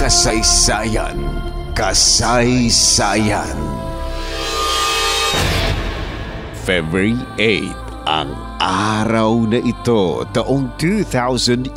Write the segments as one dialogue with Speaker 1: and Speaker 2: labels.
Speaker 1: kasaysayan, kasaysayan. February 8, ang araw na ito, taong 2011,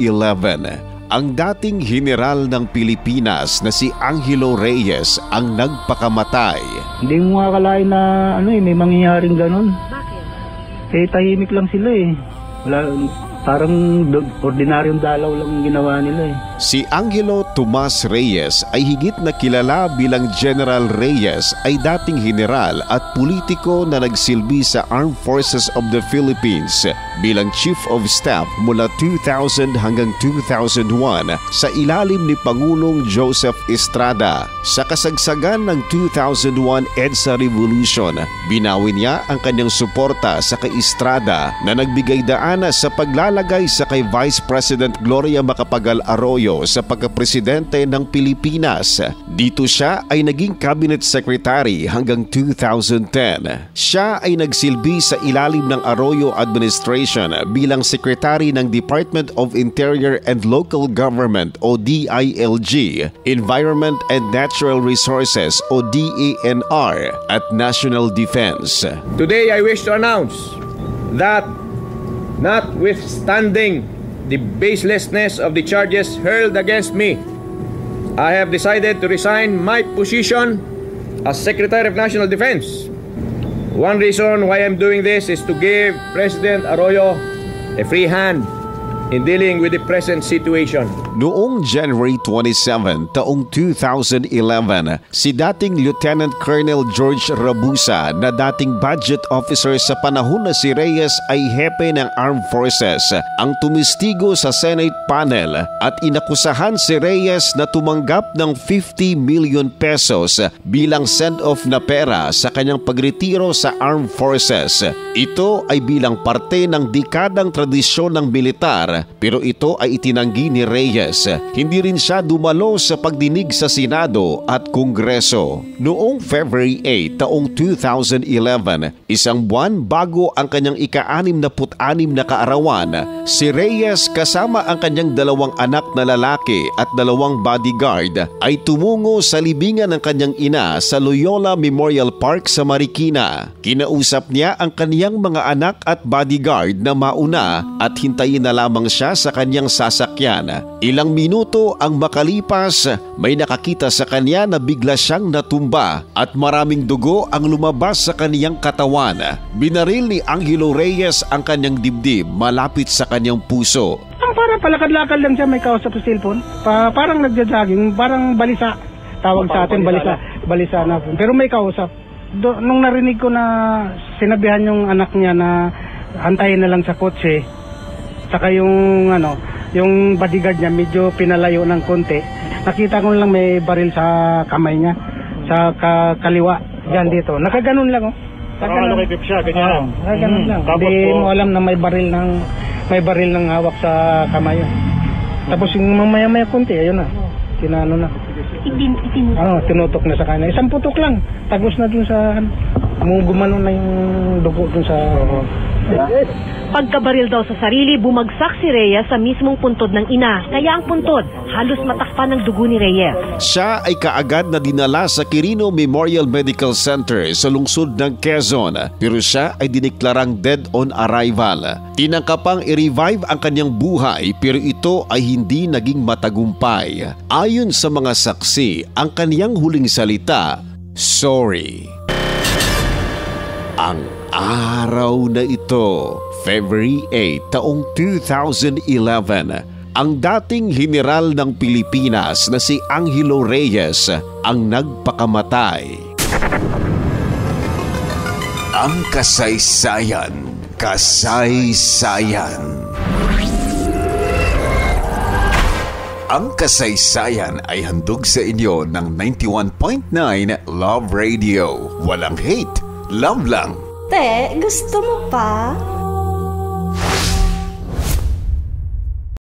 Speaker 1: ang dating general ng Pilipinas na si Angelo Reyes ang nagpakamatay.
Speaker 2: Hindi mo akalain na may mangyayaring ganun.
Speaker 3: Bakit?
Speaker 2: Tahimik lang sila Wala, parang ordinaryong dalaw lang ginawa nila
Speaker 1: Si Angelo Tomas Reyes ay higit na kilala bilang General Reyes, ay dating general at politiko na nagsilbi sa Armed Forces of the Philippines bilang Chief of Staff mula 2000 hanggang 2001 sa ilalim ni Pangulong Joseph Estrada. Sa kasagsagan ng 2001 EDSA Revolution, binawi niya ang kanyang suporta sa kay Estrada na nagbigay daan sa paglalagay sa kay Vice President Gloria Macapagal Arroyo sa pagkapresidente ng Pilipinas. Dito siya ay naging Cabinet Secretary hanggang 2010. Siya ay nagsilbi sa ilalim ng Arroyo Administration bilang Secretary ng Department of Interior and Local Government o DILG, Environment and Natural Resources o DENR at National Defense.
Speaker 4: Today I wish to announce that notwithstanding the baselessness of the charges hurled against me, I have decided to resign my position as Secretary of National Defense. One reason why I'm doing this is to give President Arroyo a free hand in dealing with the present situation.
Speaker 1: Noong January 27, taong 2011, si dating Lieutenant Colonel George Rabusa na dating budget officer sa panahon na si Reyes ay hepe ng Armed Forces ang tumistigo sa Senate panel at inakusahan si Reyes na tumanggap ng 50 million pesos bilang send-off na pera sa kanyang pagretiro sa Armed Forces. Ito ay bilang parte ng dekadang tradisyon ng militar, pero ito ay itinanggi ni Reyes. Hindi rin siya dumalo sa pagdinig sa Senado at Kongreso. Noong February 8, taong 2011, isang buwan bago ang kanyang ika-66 na kaarawan, si Reyes kasama ang kanyang dalawang anak na lalaki at dalawang bodyguard ay tumungo sa libingan ng kanyang ina sa Loyola Memorial Park sa Marikina. Kinausap niya ang kanyang mga anak at bodyguard na mauna at hintayin na lamang siya sa kanyang sasakyan. Ilang minuto ang makalipas, may nakakita sa kanya na bigla siyang natumba at maraming dugo ang lumabas sa kaniyang katawan. Binaril ni Angelo Reyes ang kanyang dibdib malapit sa kanyang puso.
Speaker 2: Parang palakad-lakad lang siya, may kausap sa cellphone. Parang nagja-jogging, parang balisa. Tawag sa atin balisa na. Pero may kausap. Nung narinig ko na sinabihan yung anak niya na antayin na lang sa kotse, saka yung bodyguard niya medyo pinalayo ng konti. Nakita ko lang may baril sa kamay niya, sa kaliwa, dyan dito. Nakaganon lang
Speaker 3: Nakagip siya, ganyan.
Speaker 2: Nakaganon lang. Hindi mo alam na may baril ng hawak sa kamay. Tapos yung mamaya-maya konti, ayun na. Tinano na. Tinutok na sa kanya. Isang putok lang. Tagos na dun sa gumano na yung dugo dun sa...
Speaker 5: Pagkabaril daw sa sarili, bumagsak si Reyes sa mismong puntod ng ina. Kaya ang puntod, halos matakpan ng dugo ni Reyes.
Speaker 1: Siya ay kaagad na dinala sa Quirino Memorial Medical Center sa lungsod ng Quezon, pero siya ay diniklarang dead on arrival. Tinangkapang i-revive ang kanyang buhay, pero ito ay hindi naging matagumpay. Ayon sa mga saksi, ang kanyang huling salita, "Sorry." Ang araw na ito, February 8, taong 2011, ang dating general ng Pilipinas na si Angelo Reyes ang nagpakamatay. Ang kasaysayan, kasaysayan. Ang kasaysayan ay handog sa inyo ng 91.9 Love Radio. Walang hate, love lang.
Speaker 6: Te, gusto mo pa?